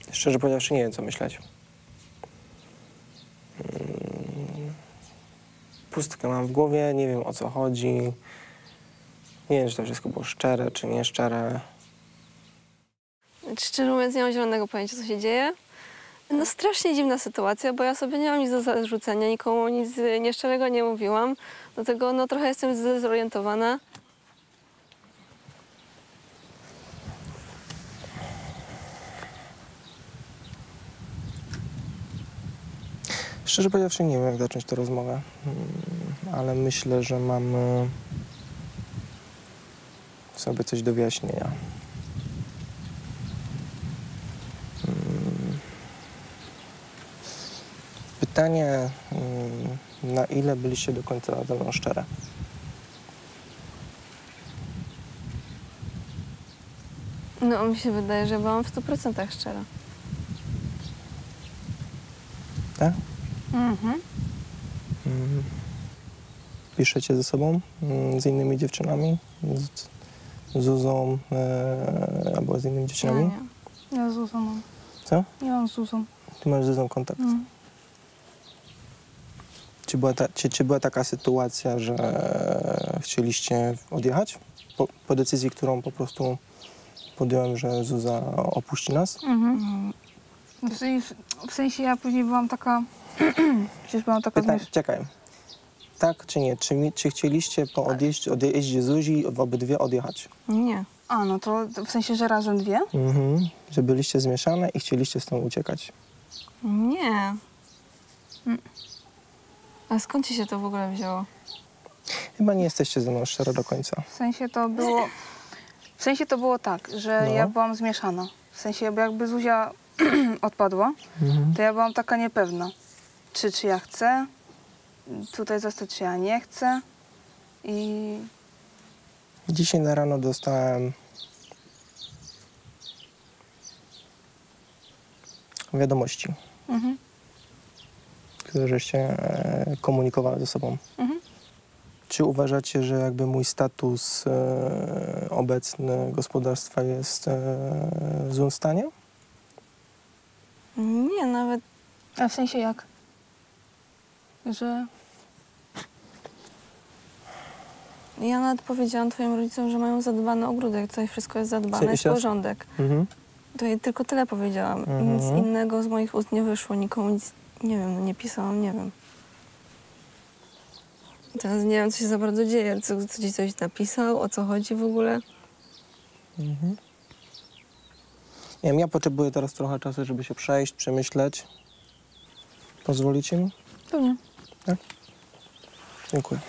Szczerze powiedziawszy, nie wiem, co myśleć. Pustkę mam w głowie, nie wiem, o co chodzi. Nie wiem, czy to wszystko było szczere, czy nieszczere. Szczerze mówiąc, nie mam zielonego pojęcia, co się dzieje. No strasznie dziwna sytuacja, bo ja sobie nie mam nic do zarzucenia, nikomu nic nieszczerego nie mówiłam. Dlatego no, trochę jestem zdezorientowana. Szczerze powiedziawszy, nie wiem, jak zacząć tę rozmowę, ale myślę, że mam sobie coś do wyjaśnienia. Pytanie, na ile byliście do końca ze mną szczere? No mi się wydaje, że byłam w 100% szczera. Tak? Mhm. Piszecie ze sobą, z innymi dziewczynami? Z Zuzą albo z innymi dziewczynami? Nie. Ja z Zuzą mam. Co? Nie mam z Zuzą. Ty masz z Zuzą kontakt? Czy była taka sytuacja, że chcieliście odjechać? Po decyzji, którą po prostu podjąłem, że Zuza opuści nas? W sensie ja później byłam taka... Przecież byłam taka... Czekaj. Tak czy nie? Czy chcieliście po odjeździe Zuzi w obydwie odjechać? Nie. A, no to w sensie, że razem dwie? Że byliście zmieszane i chcieliście stąd uciekać? Nie. A skąd ci się to w ogóle wzięło? Chyba nie jesteście ze mną szczere do końca. W sensie to było... W sensie to było tak, że No. ja byłam zmieszana. W sensie, bo jakby Zuzia odpadła, to ja byłam taka niepewna. Czy ja chcę tutaj zostać, czy ja nie chcę. I Dzisiaj na rano dostałem wiadomości, które żeście komunikowali ze sobą. Czy uważacie, że jakby mój status obecny gospodarstwa jest w złym stanie? Nie, nawet... A w sensie jak? Że... Ja nawet powiedziałam twoim rodzicom, że mają zadbany ogródek. Tutaj wszystko jest zadbane, jest Jeszcze raz? porządek. To ja tylko tyle powiedziałam. Nic innego z moich ust nie wyszło. Nikomu nic, nie wiem, nie pisałam, nie wiem. Teraz nie wiem, co się za bardzo dzieje. Co ci coś napisał, o co chodzi w ogóle? Nie wiem, ja potrzebuję teraz trochę czasu, żeby się przejść, przemyśleć. Pozwolicie mi? Pewnie. Tak? Dziękuję.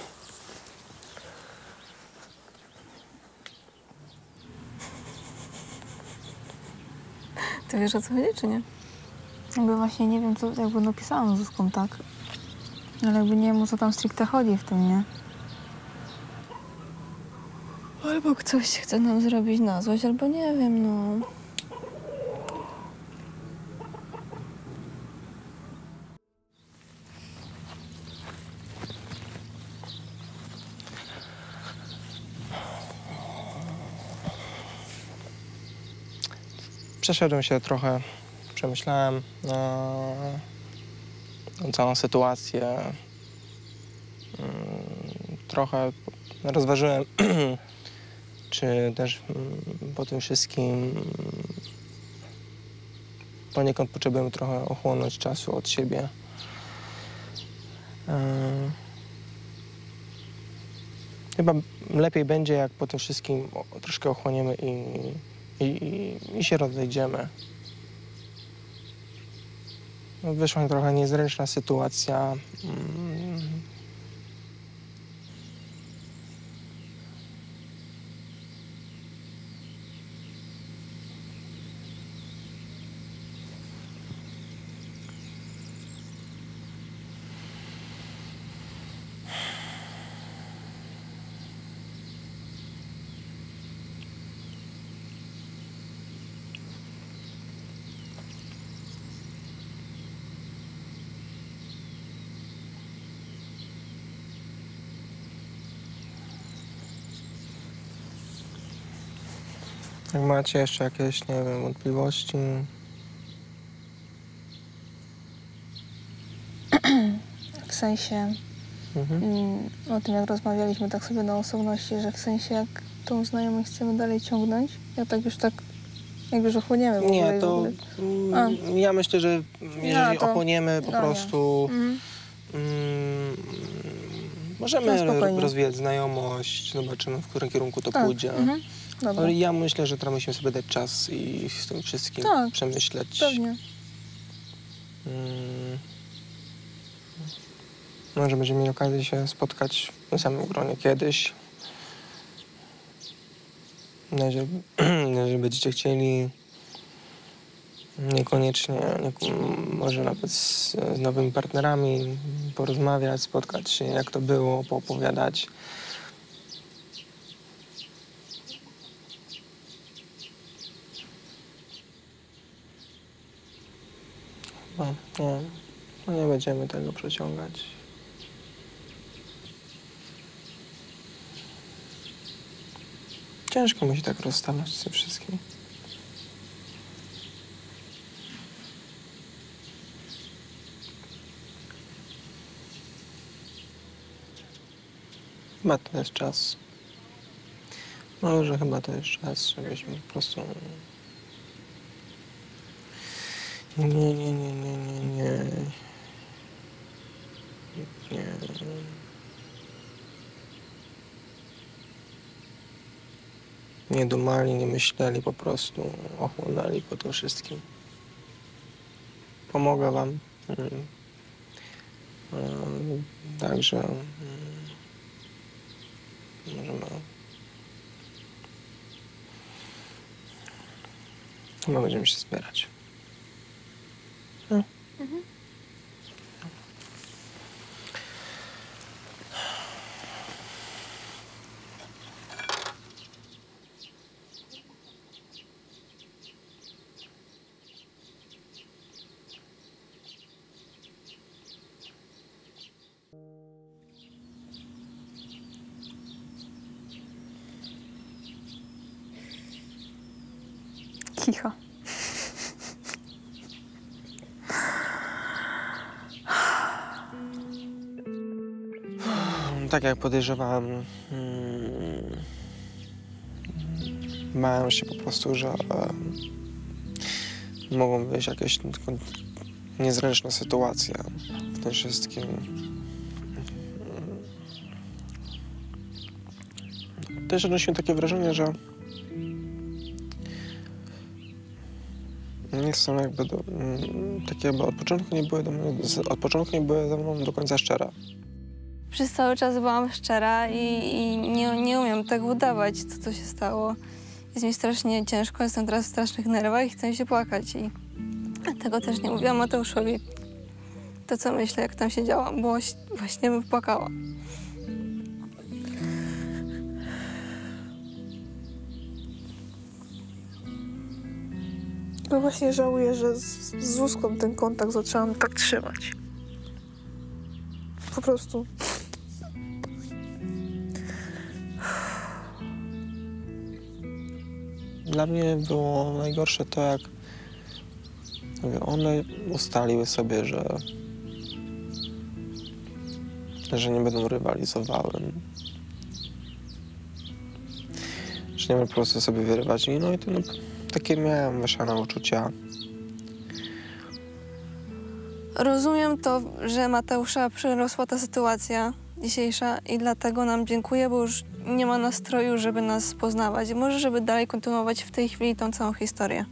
Ty wiesz, o co chodzi, czy nie? Jakby właśnie nie wiem, co jakby napisałam z Zuzką, tak? Ale jakby nie wiem, o co tam stricte chodzi w tym, nie? Albo ktoś chce nam zrobić na złość, albo nie wiem, no. Przeszedłem się trochę, przemyślałem tą całą sytuację. Trochę rozważyłem, czy też po tym wszystkim poniekąd potrzebujemy trochę ochłonąć czasu od siebie. Chyba lepiej będzie, jak po tym wszystkim troszkę ochłoniemy i się rozejdziemy. No, wyszła trochę niezręczna sytuacja. Jak macie jeszcze jakieś, nie wiem, wątpliwości, sensie o tym, jak rozmawialiśmy tak sobie na osobności, że w sensie jak tą znajomość chcemy dalej ciągnąć, jak już ochłoniemy w ogóle. Nie, i w to ogóle. ja myślę, że jeżeli to- ochłoniemy po no nie. prostu... Możemy No, spokojnie. rozwijać znajomość, zobaczymy, w którym kierunku to Tak, pójdzie. Dobra, Ale ja myślę, że teraz musimy sobie dać czas i z tym wszystkim Tak, przemyśleć. pewnie. Może będziemy mieli okazję się spotkać w tym samym gronie kiedyś. Jeżeli będziecie chcieli, niekoniecznie, może nawet z nowymi partnerami porozmawiać, spotkać się, jak to było, poopowiadać. Nie będziemy tego przeciągać. Ciężko mi się tak rozstawać z tym wszystkim. Chyba to jest czas. Może chyba to jest czas, żebyśmy po prostu... Nie. Nie dumali, nie myśleli, po prostu ochłonęli po tym wszystkim. Pomogę wam. Także możemy... Chyba będziemy się wspierać. Kicha. Tak jak podejrzewałem, bałem się po prostu, że mogą być jakieś niezręczne sytuacje w tym wszystkim. Też odnosiłem takie wrażenie, że nie są jakby takie jakby od początku nie były ze mną do końca szczere. Przez cały czas byłam szczera i nie umiem tego udawać, co się stało. Jest mi strasznie ciężko, jestem teraz w strasznych nerwach i chcę się płakać. I tego też nie mówiłam Mateuszowi. To, co myślę, jak tam siedziałam, bo właśnie bym płakała. No właśnie żałuję, że z Zuzką ten kontakt zaczęłam tak trzymać. Po prostu. Dla mnie było najgorsze to, jak one ustaliły sobie, że nie będą rywalizowały. Że nie będą po prostu sobie wyrywać. No i to takie miałem mieszane uczucia. Rozumiem to, że Mateusza przyrosła ta sytuacja dzisiejsza i dlatego nam dziękuję, bo już nie ma nastroju, żeby nas poznawać. Może, żeby dalej kontynuować w tej chwili tą całą historię.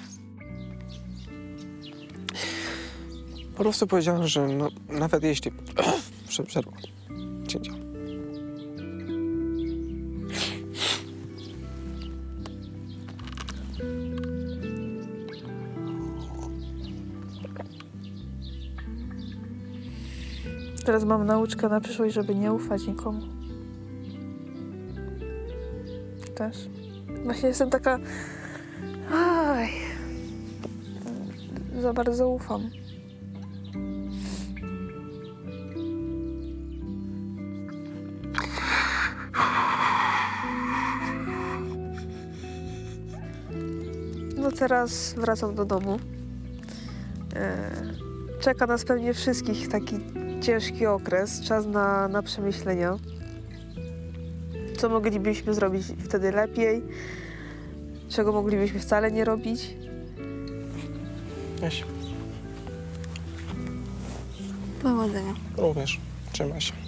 Po prostu powiedziałem, że nawet jeśli... Przerwa. Cięcia. Teraz mam nauczkę na przyszłość, żeby nie ufać nikomu. Też. Właśnie jestem taka... Za bardzo ufam. No teraz wracam do domu. Czeka nas pewnie wszystkich taki ciężki okres, czas na przemyślenia. Co moglibyśmy zrobić wtedy lepiej, czego moglibyśmy wcale nie robić. Jaś, Powodzenia. również. Trzymaj się.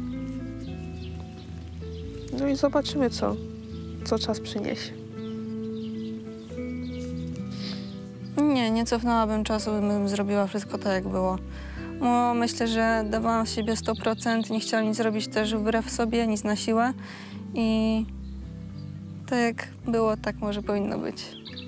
No i zobaczymy, co czas przyniesie. Nie cofnęłabym czasu, bym zrobiła wszystko tak, jak było. Bo myślę, że dawałam z siebie 100%, nie chciałam nic zrobić też wbrew sobie, nic na siłę. I tak jak było, tak może powinno być.